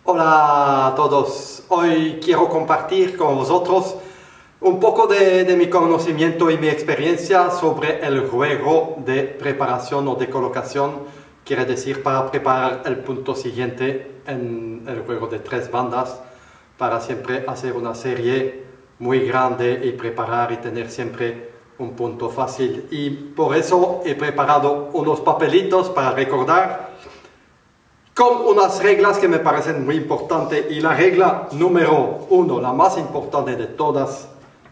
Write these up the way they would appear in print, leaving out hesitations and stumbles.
Hola a todos, hoy quiero compartir con vosotros un poco de mi conocimiento y mi experiencia sobre el juego de preparación o de colocación, quiere decir para preparar el punto siguiente en el juego de 3 bandas, para siempre hacer una serie muy grande y preparar y tener siempre un punto fácil. Y por eso he preparado unos papelitos para recordar con unas reglas que me parecen muy importantes, y la regla número 1, la más importante de todas,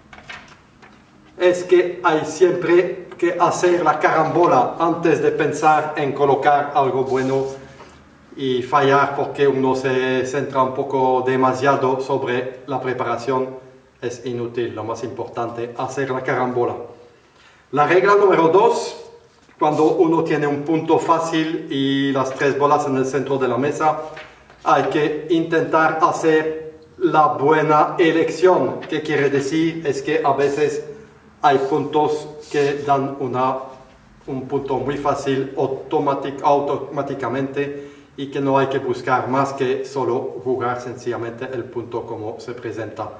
es que hay siempre que hacer la carambola antes de pensar en colocar algo bueno y fallar porque uno se centra un poco demasiado sobre la preparación. Es inútil, lo más importante, hacer la carambola. La regla número 2, cuando uno tiene un punto fácil y las 3 bolas en el centro de la mesa, hay que intentar hacer la buena elección. ¿Qué quiere decir? Es que a veces hay puntos que dan un punto muy fácil automáticamente y que no hay que buscar más que solo jugar sencillamente el punto como se presenta.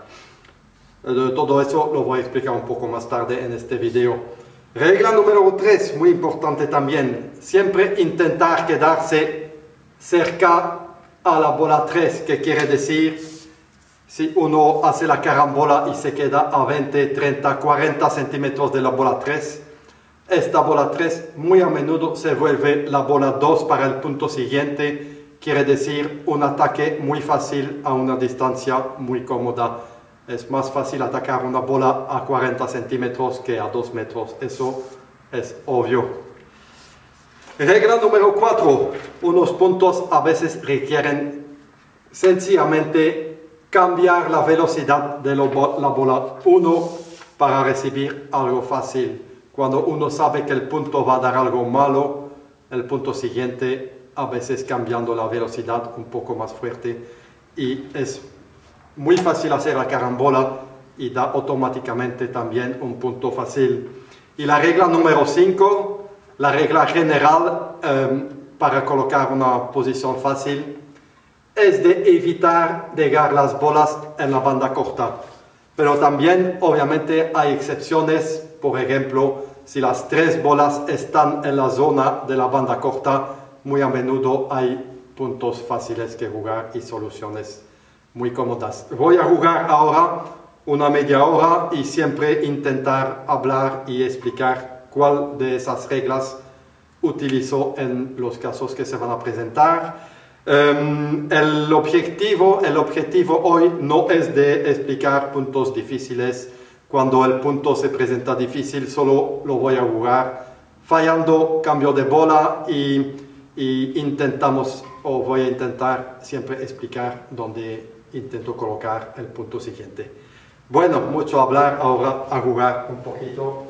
Todo eso lo voy a explicar un poco más tarde en este video. Regla número 3, muy importante también, siempre intentar quedarse cerca a la bola 3, que quiere decir, si uno hace la carambola y se queda a 20, 30, 40 centímetros de la bola 3, esta bola 3 muy a menudo se vuelve la bola 2 para el punto siguiente, quiere decir un ataque muy fácil a una distancia muy cómoda. Es más fácil atacar una bola a 40 centímetros que a 2 metros, eso es obvio. Regla número 4, unos puntos a veces requieren sencillamente cambiar la velocidad de la bola 1 para recibir algo fácil. Cuando uno sabe que el punto va a dar algo malo, el punto siguiente a veces cambiando la velocidad un poco más fuerte, y es muy fácil hacer la carambola y da automáticamente también un punto fácil. Y la regla número 5, la regla general para colocar una posición fácil, es de evitar dejar las bolas en la banda corta. Pero también obviamente hay excepciones, por ejemplo, si las 3 bolas están en la zona de la banda corta, muy a menudo hay puntos fáciles que jugar y soluciones muy cómodas. Voy a jugar ahora una media hora y siempre intentar hablar y explicar cuál de esas reglas utilizo en los casos que se van a presentar. El objetivo hoy no es de explicar puntos difíciles. Cuando el punto se presenta difícil, solo lo voy a jugar fallando, cambio de bola y voy a intentar siempre explicar dónde intento colocar el punto siguiente. Bueno, mucho hablar, ahora a jugar un poquito.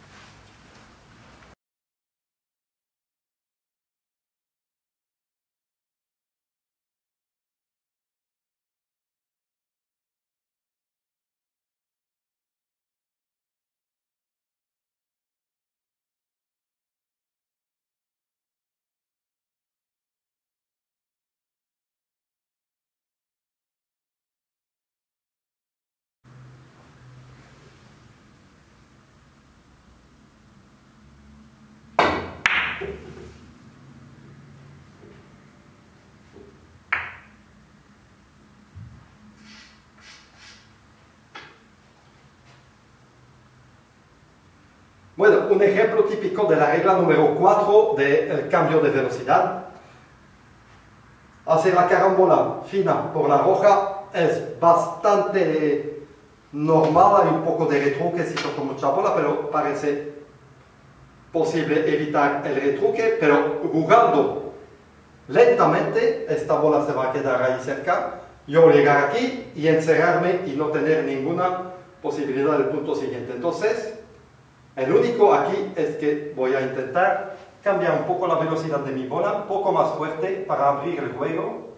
Bueno, un ejemplo típico de la regla número 4 del cambio de velocidad. Hacer la carambola fina por la roja es bastante normal, hay un poco de retruque si toco mucha bola, pero parece posible evitar el retruque, pero jugando lentamente, esta bola se va a quedar ahí cerca, yo llegar aquí y encerrarme y no tener ninguna posibilidad del punto siguiente. Entonces, el único aquí es que voy a intentar cambiar un poco la velocidad de mi bola, un poco más fuerte para abrir el juego.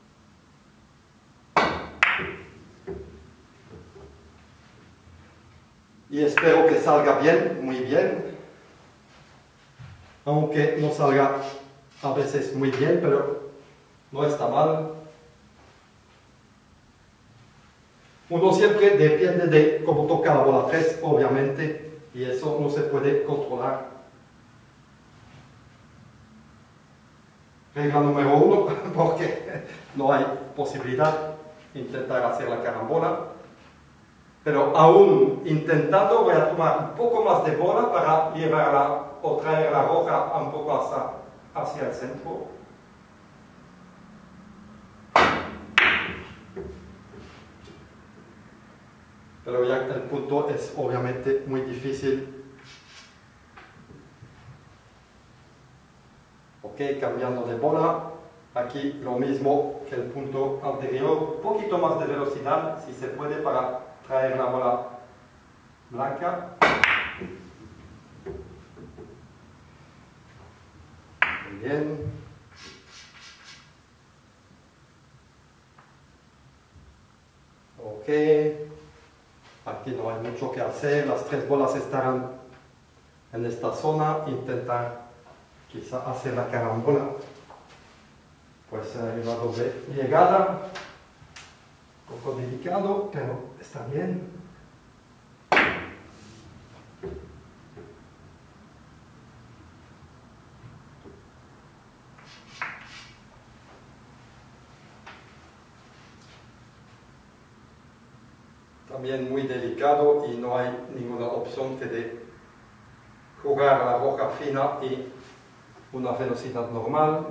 Y espero que salga bien, muy bien. Aunque no salga a veces muy bien, pero no está mal. Uno siempre depende de cómo toca la bola 3, obviamente, y eso no se puede controlar. Regla número 1, porque no hay posibilidad de intentar hacer la carambola. Pero aún intentando, voy a tomar un poco más de bola para llevarla o traer la roja un poco hacia el centro. Pero ya el punto es obviamente muy difícil. Ok, cambiando de bola. Aquí lo mismo que el punto anterior. Un poquito más de velocidad, si se puede, para traer la bola blanca. Muy bien. Ok. Aquí no hay mucho que hacer. Las 3 bolas estarán en esta zona. Intentar quizá hacer la carambola. Pues la doble llegada. Un poco delicado, pero está bien. También muy delicado y no hay ninguna opción que de jugar la roja fina y una velocidad normal.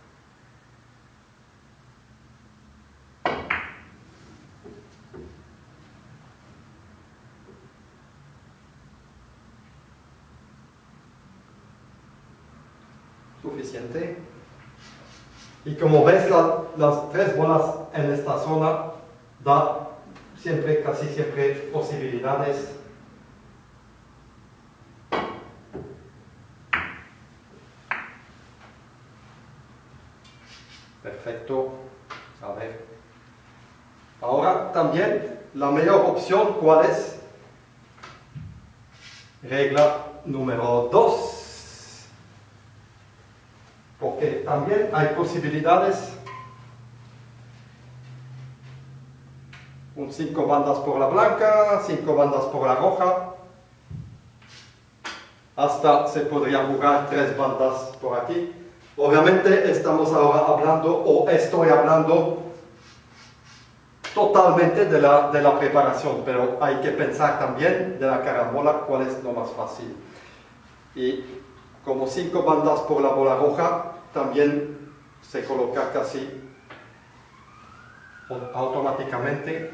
Suficiente. Y como ves, las 3 bolas en esta zona da siempre, casi siempre, posibilidades. Perfecto. A ver. Ahora también la mejor opción, ¿cuál es? Regla número 2. Porque también hay posibilidades. Un 5 bandas por la blanca, 5 bandas por la roja. Hasta se podría jugar 3 bandas por aquí. Obviamente estamos ahora hablando, o estoy hablando, totalmente de la preparación, pero hay que pensar también de la carambola cuál es lo más fácil. Y como 5 bandas por la bola roja, también se coloca casi automáticamente.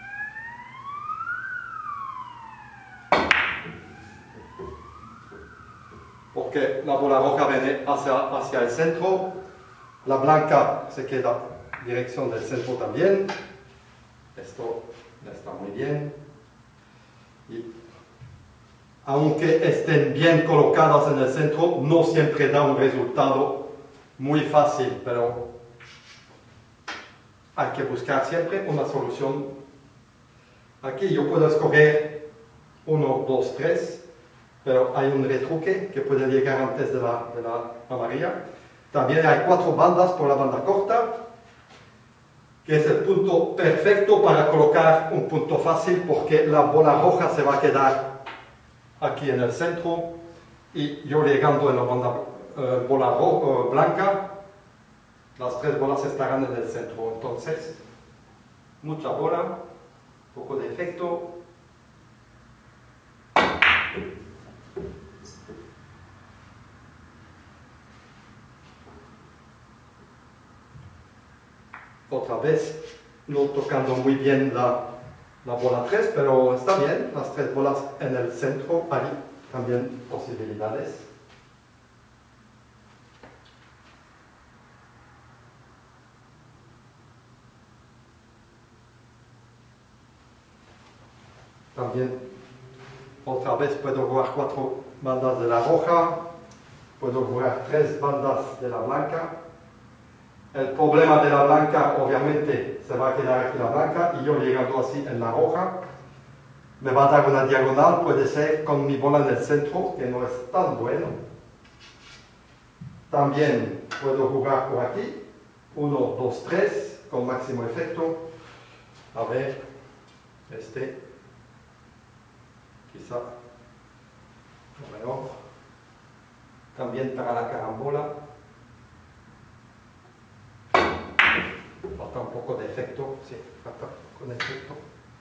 Porque la bola roja viene hacia el centro, la blanca se queda en dirección del centro también. Esto ya está muy bien. Y aunque estén bien colocadas en el centro, no siempre da un resultado muy fácil, pero hay que buscar siempre una solución. Aquí yo puedo escoger 1, 2, 3. Pero hay un retruque que puede llegar antes de la amarilla. También hay 4 bandas por la banda corta, que es el punto perfecto para colocar un punto fácil, porque la bola roja se va a quedar aquí en el centro y yo llegando en la bola blanca, las 3 bolas estarán en el centro. Entonces, mucha bola, poco de efecto. Otra vez, no tocando muy bien la bola 3, pero está bien, las 3 bolas en el centro, hay también posibilidades. También, otra vez puedo jugar 4 bandas de la roja, puedo jugar 3 bandas de la blanca. El problema de la blanca, obviamente, se va a quedar aquí la blanca y yo llegando así en la roja, me va a dar una diagonal, puede ser con mi bola en el centro, que no es tan bueno. También puedo jugar por aquí, 1, 2, 3, con máximo efecto. A ver, Este, quizá lo mejor. También para la carambola. Falta un poco de efecto, sí, falta un poco de efecto.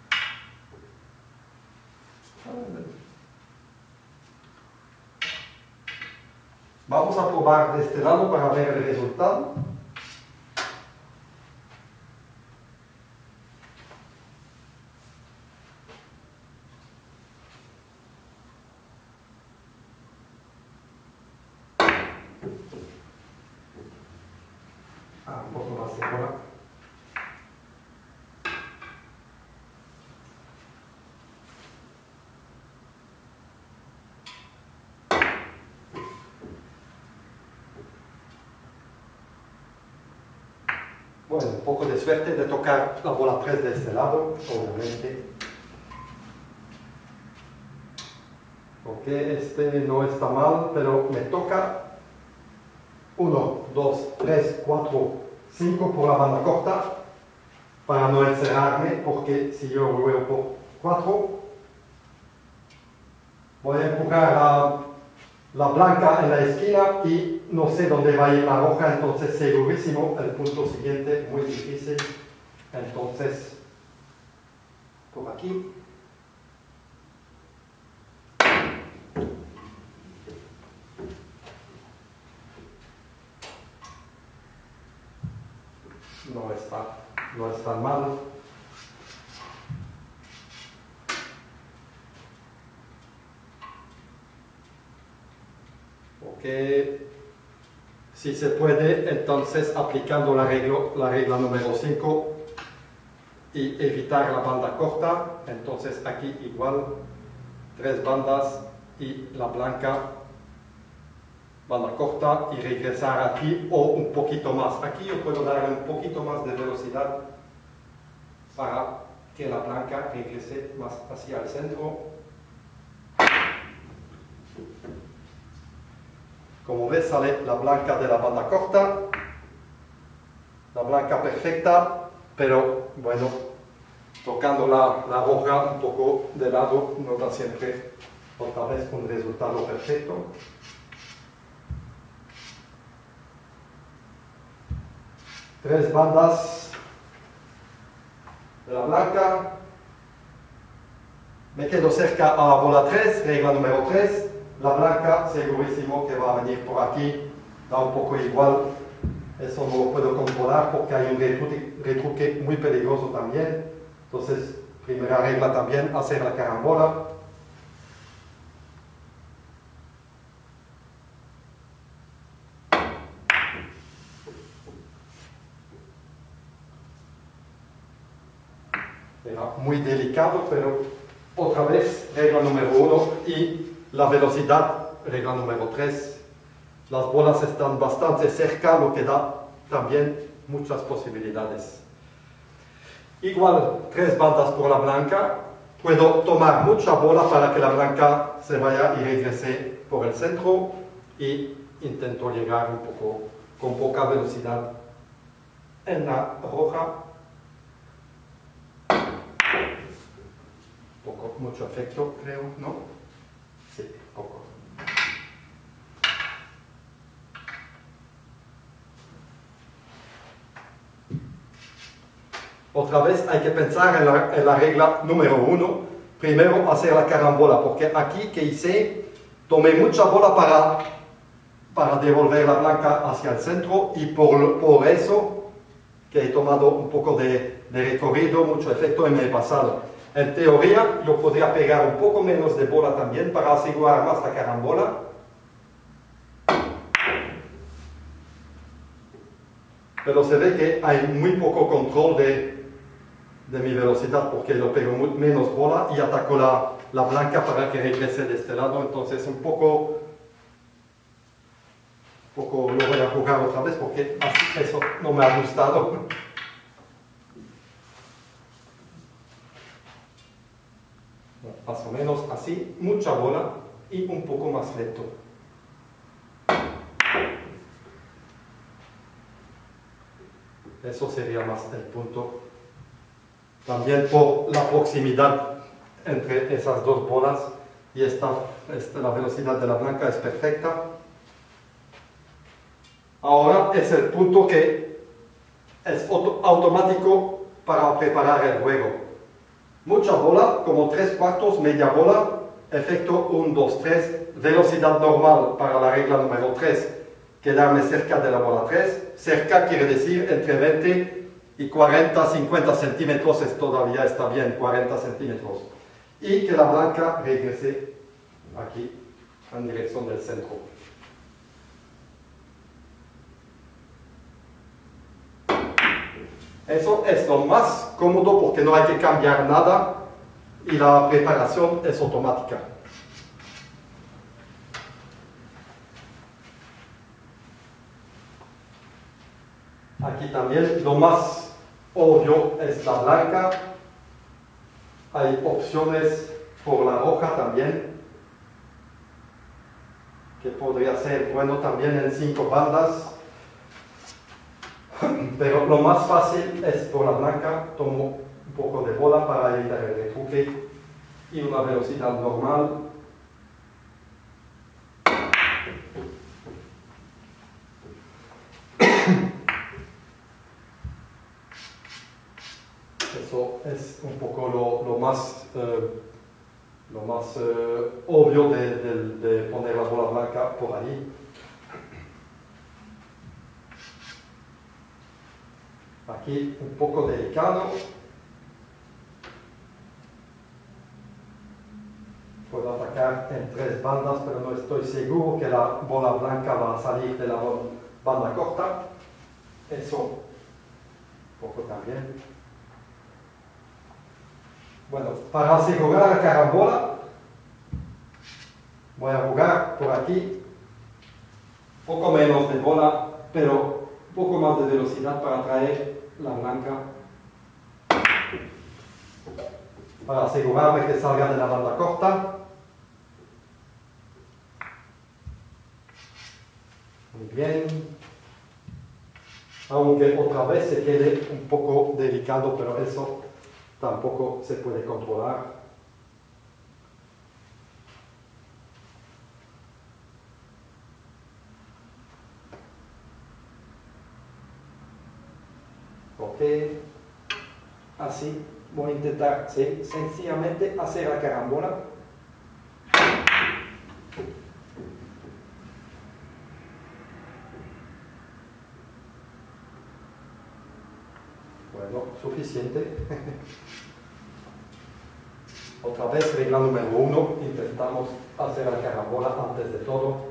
Vamos a probar de este lado para ver el resultado. Un poco más de bola. Bueno, un poco de suerte de tocar la bola 3 de este lado, obviamente. Ok, este no está mal, pero me toca 1, 2, 3, 4, 5 por la banda corta, para no encerrarme, porque si yo juego por 4, voy a empujar la blanca en la esquina y no sé dónde va a ir la roja, entonces segurísimo el punto siguiente, muy difícil. Entonces, por aquí. No está mal. Ok, si se puede, entonces aplicando la regla número 5 y evitar la banda corta, entonces aquí igual 3 bandas y la blanca banda corta y regresar aquí o un poquito más. Aquí yo puedo darle un poquito más de velocidad para que la blanca regrese más hacia el centro. Como ves, sale la blanca de la banda corta, la blanca perfecta, pero bueno, tocando la roja un poco de lado no da siempre otra vez un resultado perfecto. Tres bandas de la blanca. Me quedo cerca a la bola 3, regla número 3. La blanca, segurísimo que va a venir por aquí, da un poco igual. Eso no lo puedo controlar porque hay un retruque muy peligroso también. Entonces, primera regla también, hacer la carambola. Era muy delicado, pero otra vez, regla número 1 y la velocidad, regla número 3. Las bolas están bastante cerca, lo que da también muchas posibilidades. Igual, 3 bandas por la blanca. Puedo tomar mucha bola para que la blanca se vaya y regrese por el centro y intento llegar un poco con poca velocidad en la roja. Mucho efecto, creo, ¿no? Sí, poco. Otra vez hay que pensar en la regla número 1. Primero hacer la carambola, porque aquí que hice, tomé mucha bola para devolver la blanca hacia el centro y por eso que he tomado un poco de recorrido, mucho efecto y me he pasado. En teoría, yo podría pegar un poco menos de bola también para asegurar más la carambola. Pero se ve que hay muy poco control de mi velocidad porque yo pego menos bola y ataco la blanca para que regrese de este lado. Entonces un poco lo voy a jugar otra vez porque así eso no me ha gustado. Más o menos así, mucha bola y un poco más lento. Eso sería más el punto También por la proximidad entre esas dos bolas y la velocidad de la blanca es perfecta. Ahora es el punto que es automático para preparar el juego. Mucha bola, como 3/4, media bola, efecto 1, 2, 3, velocidad normal para la regla número 3, quedarme cerca de la bola 3. Cerca quiere decir entre 20 y 40, 50 centímetros, todavía está bien, 40 centímetros. Y que la blanca regrese aquí, en dirección del centro. Eso es lo más cómodo porque no hay que cambiar nada y la preparación es automática. Aquí también lo más obvio es la blanca. Hay opciones por la roja también, que podría ser bueno también en 5 bandas. Pero lo más fácil es por la blanca. Tomo un poco de bola para evitar el retruque y una velocidad normal. Eso es un poco lo más obvio de poner la bola blanca por ahí. Aquí un poco delicado. Puedo atacar en 3 bandas, pero no estoy seguro que la bola blanca va a salir de la banda corta. Eso un poco también. Bueno, para asegurar la carambola, voy a jugar por aquí. Poco menos de bola, pero un poco más de velocidad para traer la blanca, para asegurarme que salga de la banda corta. Muy bien, aunque otra vez se quede un poco delicado, pero eso tampoco se puede controlar. Ok, así voy a intentar sencillamente hacer la carambola. Bueno, suficiente. Otra vez, regla número 1, intentamos hacer la carambola antes de todo.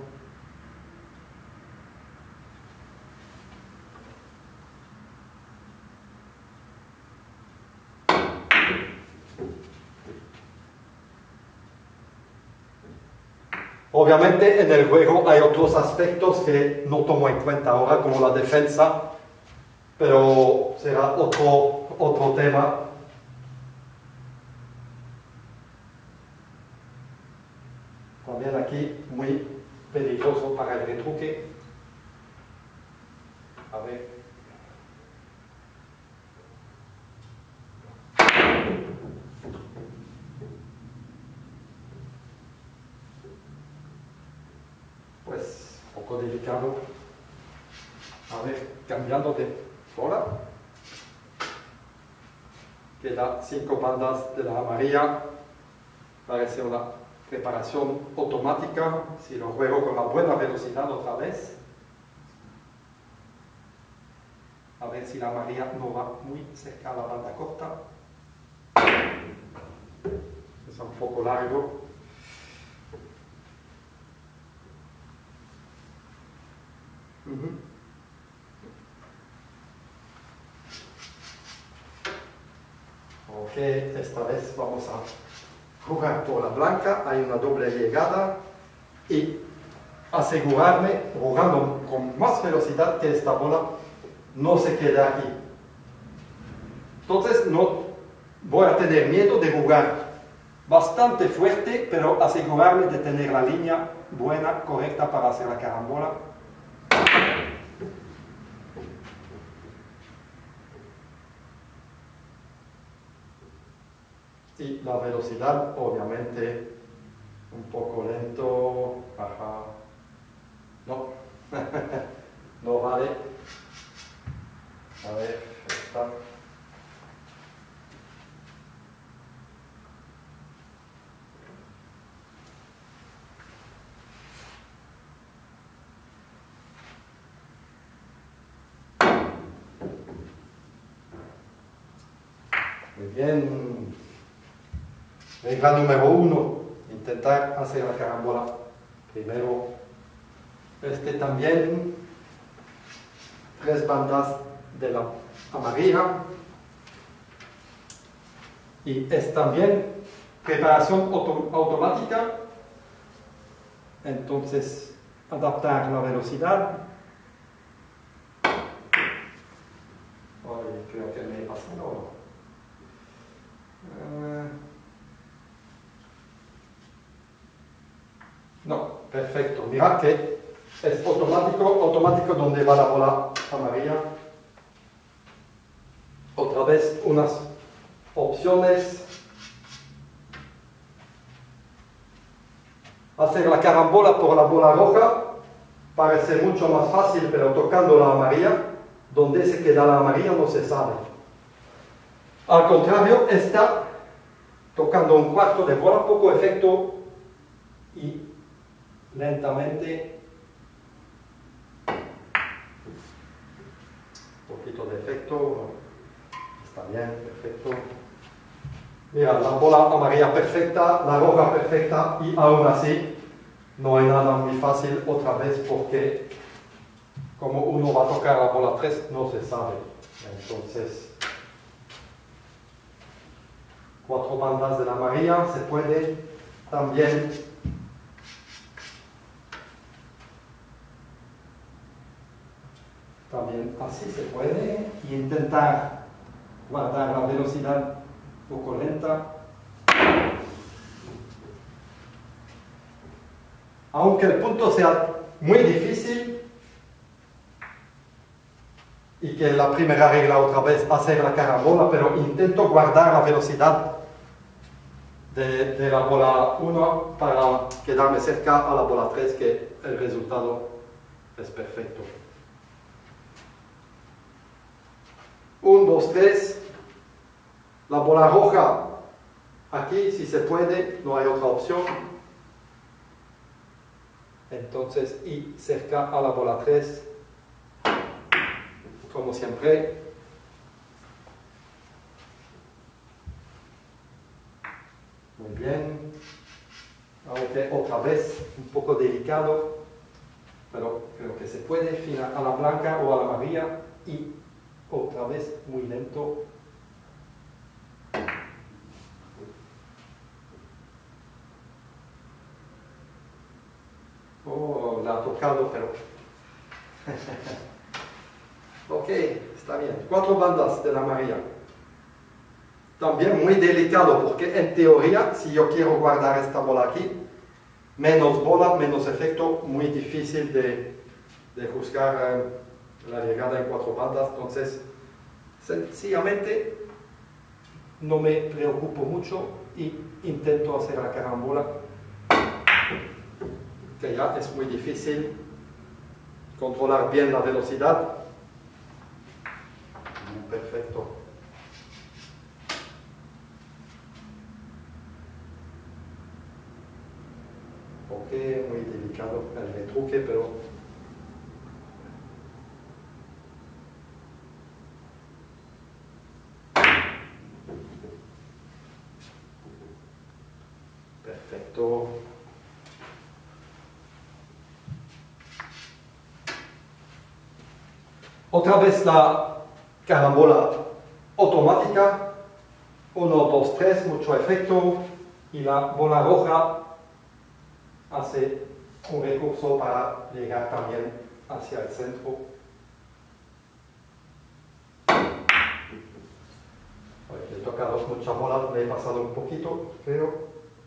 Obviamente en el juego hay otros aspectos que no tomo en cuenta ahora, como la defensa, pero será otro tema. También aquí muy peligroso para el retruque. A ver. Pues un poco delicado. A ver, cambiando de bola. Queda 5 bandas de la amarilla. Parece una preparación automática. Si lo juego con la buena velocidad otra vez. A ver si la amarilla no va muy cerca a la banda corta. Es un poco largo. Ok, esta vez vamos a jugar por la blanca. Hay una doble llegada y asegurarme, jugando con más velocidad, que esta bola no se quede aquí. Entonces no voy a tener miedo de jugar bastante fuerte, pero asegurarme de tener la línea buena, correcta para hacer la carambola. Y la velocidad, obviamente, un poco lento. Ajá. No, no vale. A ver, está. Muy bien. Regla número 1, intentar hacer la carambola primero. También, 3 bandas de la amarilla. Y es también preparación automática. Entonces, adaptar la velocidad. Ay, creo que me he pasado. No, perfecto. Mirad que es automático donde va la bola amarilla. Otra vez unas opciones. Hacer la carambola por la bola roja parece mucho más fácil, pero tocando la amarilla, donde se queda la amarilla no se sabe. Al contrario, está tocando un cuarto de bola, poco efecto y lentamente, un poquito de efecto, está bien, perfecto. Mira, la bola amarilla perfecta, la roja perfecta y aún así no hay nada muy fácil otra vez porque como uno va a tocar la bola 3 no se sabe. Entonces, 4 bandas de la amarilla se puede también. También así se puede intentar guardar la velocidad un poco lenta. Aunque el punto sea muy difícil y que la primera regla otra vez hacer la carambola, pero intento guardar la velocidad de la bola 1 para quedarme cerca a la bola 3, que el resultado es perfecto. 1, 2, 3. La bola roja, aquí si se puede, no hay otra opción. Entonces, y cerca a la bola 3, como siempre. Muy bien. Aunque otra vez un poco delicado, pero creo que se puede. Final a la blanca o a la amarilla y otra vez muy lento. Oh, la ha tocado, pero... ok, está bien. 4 bandas de la amarilla. También muy delicado, porque en teoría, si yo quiero guardar esta bola aquí, menos bola, menos efecto, muy difícil de juzgar la llegada en 4 bandas. Entonces, sencillamente, no me preocupo mucho y intento hacer la carambola, que ya es muy difícil controlar bien la velocidad. Perfecto. Ok, muy delicado el retruque, pero perfecto. Otra vez la carambola automática, 1, 2, 3, mucho efecto, y la bola roja hace un recurso para llegar también hacia el centro. He tocado mucha bola, me he pasado un poquito, creo.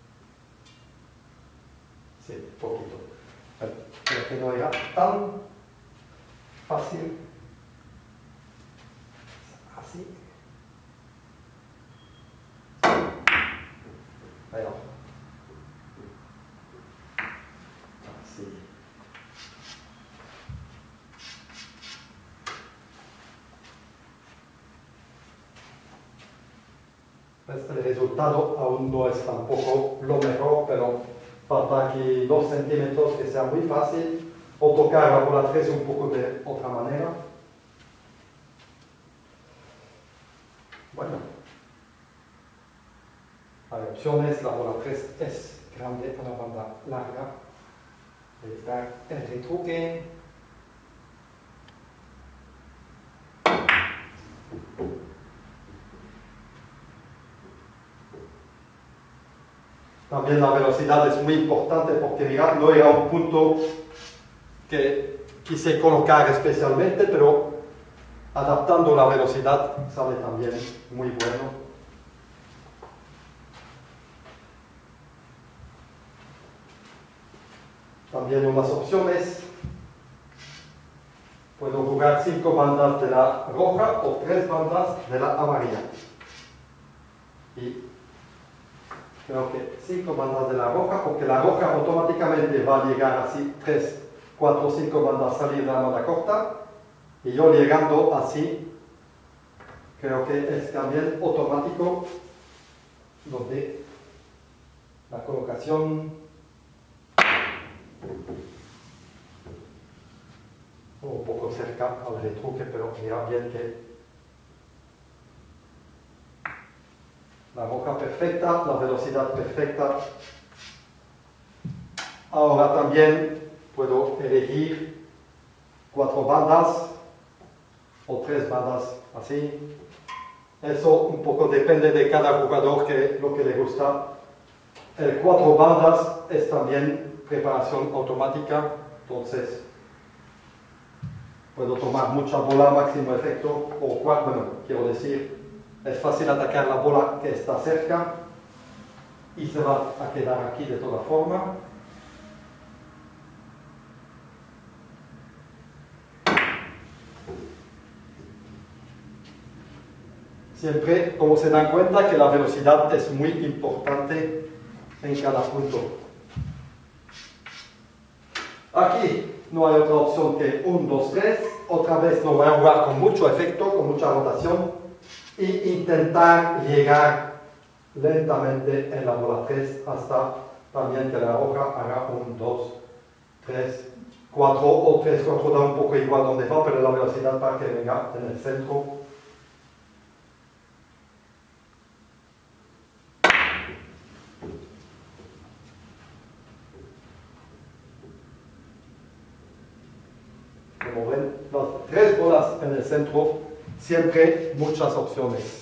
Sí, un poquito. Creo que no era tan fácil. Así. Ahí va. Así. Pues el resultado aún no es tampoco lo mejor, pero falta aquí 2 centímetros que sea muy fácil, o tocar la bola 3 un poco de otra manera. Bueno, hay opciones, la bola 3 es grande a la banda larga. Ahí está el retruque. También la velocidad es muy importante porque mirad, no era un punto que quise colocar especialmente, pero adaptando la velocidad sale también muy bueno. También unas opciones. Puedo jugar 5 bandas de la roja o 3 bandas de la amarilla. Y creo que 5 bandas de la roja, porque la roja automáticamente va a llegar así 3, 4, 5 bandas salir de la banda corta. Y yo llegando así, creo que es también automático, donde la colocación un poco cerca al retruque, pero mira bien que la roja perfecta, la velocidad perfecta. Ahora también puedo elegir 4 bandas o 3 bandas así. Eso un poco depende de cada jugador, lo que le gusta. El 4 bandas es también preparación automática, entonces puedo tomar mucha bola, máximo efecto, o bueno, quiero decir, es fácil atacar la bola que está cerca y se va a quedar aquí de toda forma. Siempre, como se dan cuenta, que la velocidad es muy importante en cada punto. Aquí no hay otra opción que 1, 2, 3. Otra vez no voy a jugar con mucho efecto, con mucha rotación, e intentar llegar lentamente en la bola 3 hasta también que la roja haga 1, 2, 3, 4 o 3, 4 da un poco igual donde va, pero la velocidad para que venga en el centro. Como ven, las 3 bolas en el centro, siempre muchas opciones.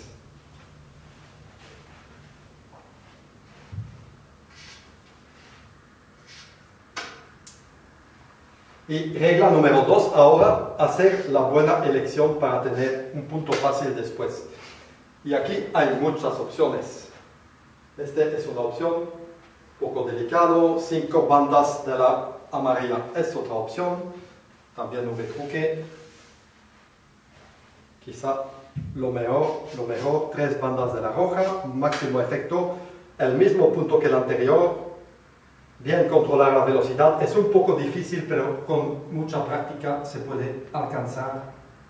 Y regla número 2, ahora, hacer la buena elección para tener un punto fácil después. Y aquí hay muchas opciones. Este es una opción, un poco delicado, 5 bandas de la amarilla es otra opción. También un retruque. Quizá lo mejor, 3 bandas de la roja, máximo efecto, el mismo punto que el anterior. Bien controlar la velocidad, es un poco difícil, pero con mucha práctica se puede alcanzar.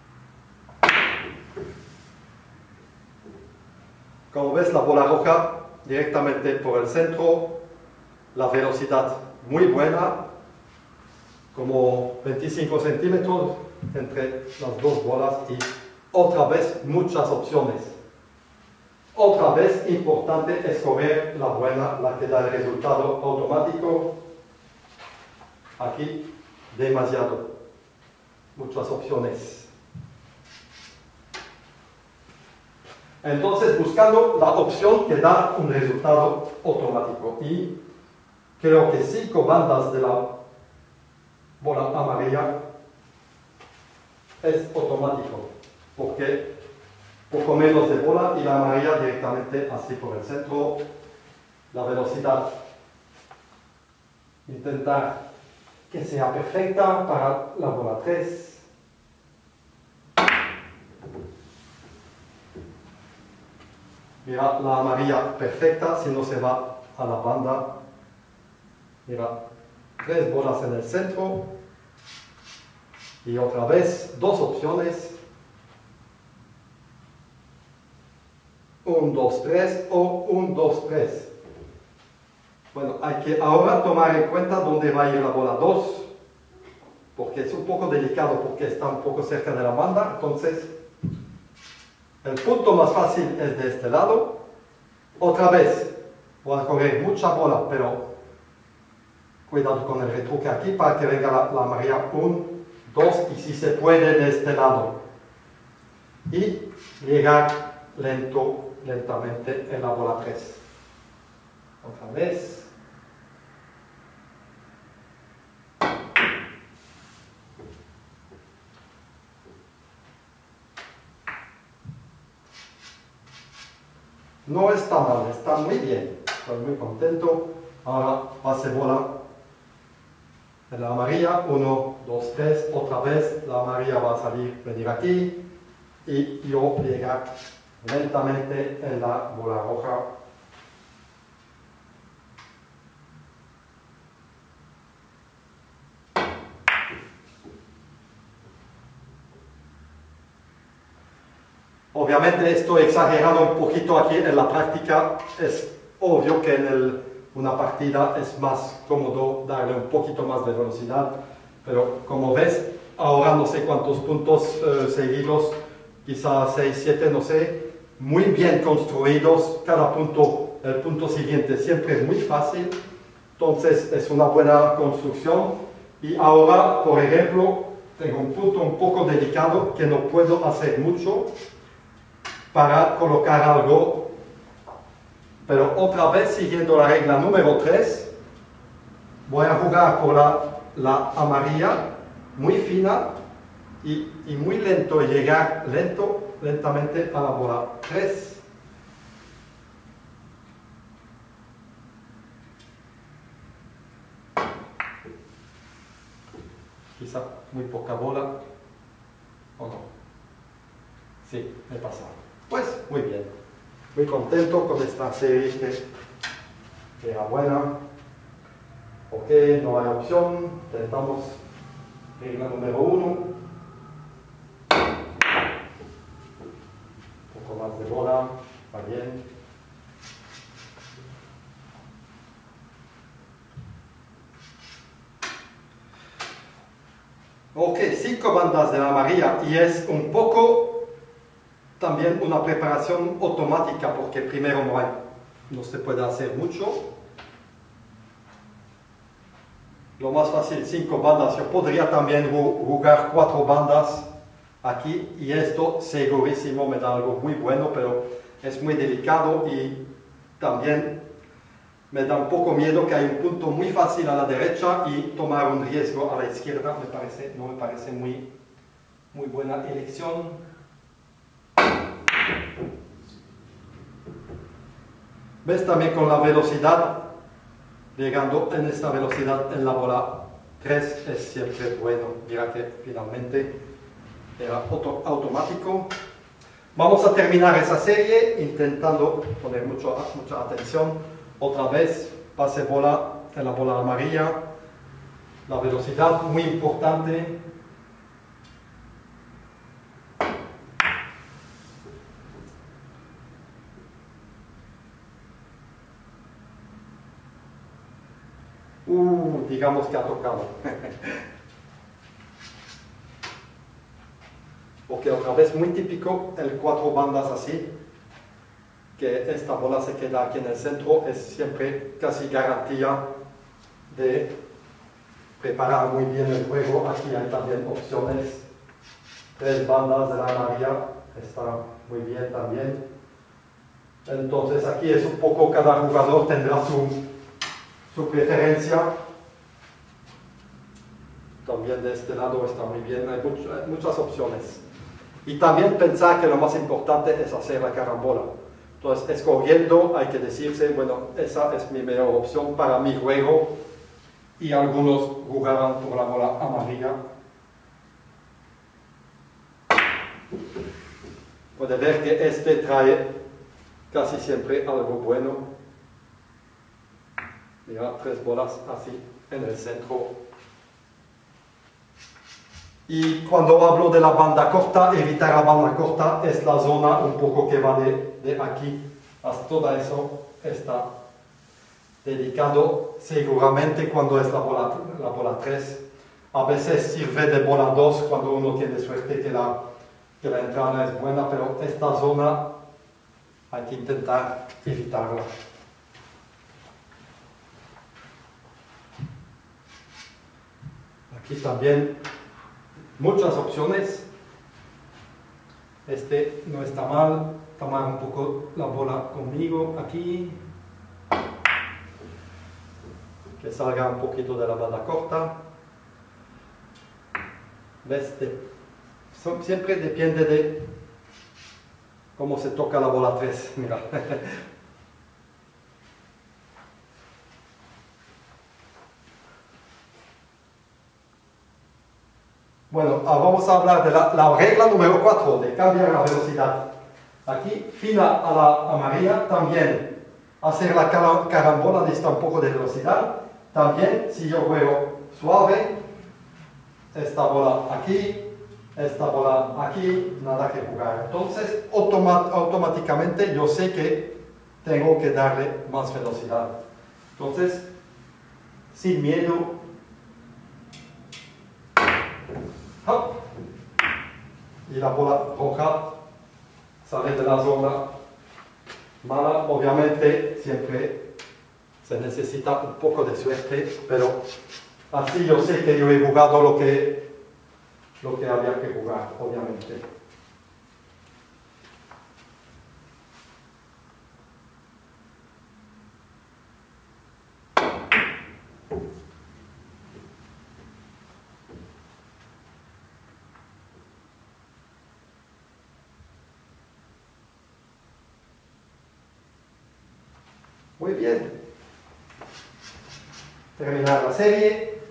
Como ves, la bola roja directamente por el centro, la velocidad muy buena, como 25 centímetros entre las 2 bolas y otra vez muchas opciones. Otra vez importante escoger la buena, la que da el resultado automático. Aquí demasiado, muchas opciones. Entonces buscando la opción que da un resultado automático, y creo que 5 bandas de la bola amarilla es automático, porque poco menos de bola y la amarilla directamente así por el centro. La velocidad, intentar que sea perfecta para la bola 3. Mira, la amarilla perfecta, si no se va a la banda. Mira, 3 bolas en el centro. Y otra vez, 2 opciones. 1, 2, 3 o 1, 2, 3. Bueno, hay que ahora tomar en cuenta dónde va a ir la bola 2, porque es un poco delicado, porque está un poco cerca de la banda. Entonces, el punto más fácil es de este lado. Otra vez, voy a coger mucha bola, pero cuidado con el retruque aquí para que venga la amarilla 1, 2 y si se puede de este lado. Y llegar lentamente en la bola 3. Otra vez. No está mal, está muy bien. Estoy muy contento. Ahora pase bola en la amarilla. 1, 2, 3. Otra vez la amarilla va a salir, venir aquí. Y yo llegar lentamente en la bola roja. Obviamente estoy exagerando un poquito aquí en la práctica. Es obvio que en una partida es más cómodo darle un poquito más de velocidad. Pero como ves, ahora no sé cuántos puntos seguidos, quizás 6, 7, no sé, muy bien construidos. Cada punto, el punto siguiente siempre es muy fácil. Entonces es una buena construcción. Y ahora, por ejemplo, tengo un punto un poco delicado que no puedo hacer mucho para colocar algo, pero otra vez siguiendo la regla número 3, voy a jugar por la amarilla muy fina y muy lento, llegar lentamente a la bola 3. Quizá muy poca bola, o no. Sí, he pasado. Pues muy bien, muy contento con esta serie que era buena. Ok, no hay opción, intentamos regla número 1. Un poco más de bola, va bien. Ok, 5 bandas de la amarilla y es un poco también una preparación automática porque primero no se puede hacer mucho. Lo más fácil, 5 bandas. Yo podría también jugar 4 bandas aquí y esto segurísimo me da algo muy bueno, pero es muy delicado y también me da un poco miedo que hay un punto muy fácil a la derecha y tomar un riesgo a la izquierda no me parece muy buena elección. ¿Ves? También con la velocidad, llegando en esta velocidad en la bola 3 es siempre bueno. Mira que finalmente era automático. Vamos a terminar esa serie intentando poner mucha atención. Otra vez, pase bola en la bola amarilla. La velocidad muy importante. Digamos que ha tocado. Porque otra vez muy típico el 4 bandas así, que esta bola se queda aquí en el centro, es siempre casi garantía de preparar muy bien el juego. Aquí hay también opciones, 3 bandas de la amarilla, está muy bien también. Entonces aquí es un poco, cada jugador tendrá su preferencia. También de este lado está muy bien, hay muchas opciones. Y también pensar que lo más importante es hacer la carambola. Entonces, escogiendo, hay que decirse, bueno, esa es mi mejor opción para mi juego. Y algunos jugarán por la bola amarilla. Puede ver que este trae casi siempre algo bueno. Mira, 3 bolas así en el centro. Y cuando hablo de la banda corta, evitar la banda corta es la zona un poco que va de aquí hasta todo eso está dedicado seguramente cuando es la bola 3. A veces sirve de bola 2 cuando uno tiene suerte que la entrada es buena, pero esta zona hay que intentar evitarla. Aquí también muchas opciones. Este no está mal. Tomar un poco la bola conmigo aquí. Que salga un poquito de la banda corta. ¿Ves? Siempre depende de cómo se toca la bola 3. Mira. Bueno, vamos a hablar de la regla número 4, de cambiar la velocidad. Aquí, fina a la amarilla, también hacer la carambola necesita un poco de velocidad. También, si yo juego suave, esta bola aquí, esta bola aquí, nada que jugar. Entonces, automáticamente yo sé que tengo que darle más velocidad. Entonces, sin miedo, ¡hop! Y la bola roja sale de la zona mala. Obviamente siempre se necesita un poco de suerte, pero así yo sé que yo he jugado lo que había que jugar, obviamente. Muy bien. Terminar la serie.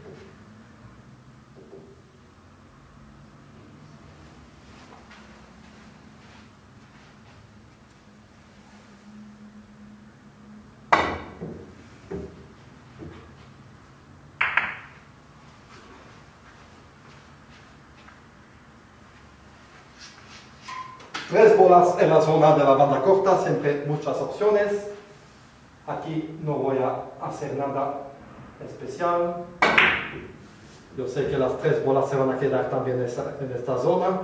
Tres bolas en la zona de la banda corta, siempre muchas opciones. Aquí no voy a hacer nada especial. Yo sé que las tres bolas se van a quedar también en esta zona.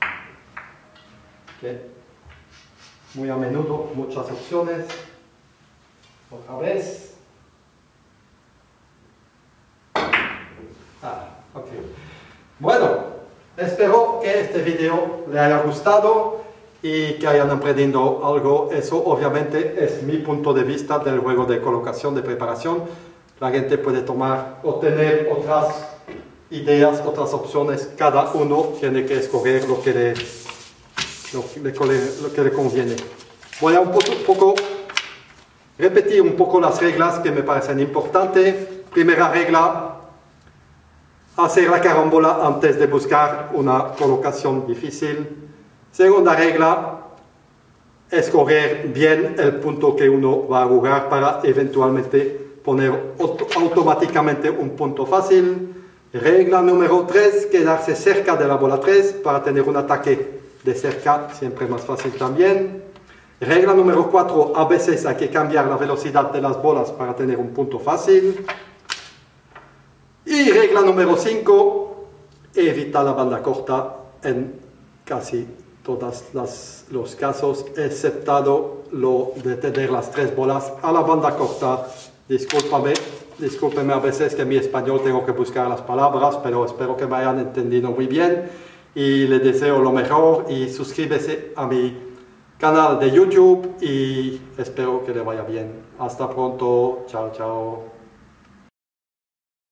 Okay. Muy a menudo, muchas opciones. Otra vez. Okay. Bueno, espero que este video le haya gustado y que hayan aprendido algo. Eso obviamente es mi punto de vista del juego de colocación, de preparación. La gente puede tomar o tener otras ideas, otras opciones. Cada uno tiene que escoger lo que le conviene. Voy a un poco repetir un poco las reglas que me parecen importantes. Primera regla: hacer la carambola antes de buscar una colocación difícil. Segunda regla: escoger bien el punto que uno va a jugar para eventualmente poner automáticamente un punto fácil. Regla número 3: quedarse cerca de la bola 3 para tener un ataque de cerca, siempre más fácil también. Regla número 4: a veces hay que cambiar la velocidad de las bolas para tener un punto fácil. Y regla número 5: evita la banda corta en casi todos los casos, exceptado lo de tener las tres bolas a la banda corta. Discúlpeme a veces que en mi español tengo que buscar las palabras, pero espero que me hayan entendido muy bien y les deseo lo mejor. Y suscríbese a mi canal de YouTube y espero que le vaya bien. Hasta pronto. Chao, chao.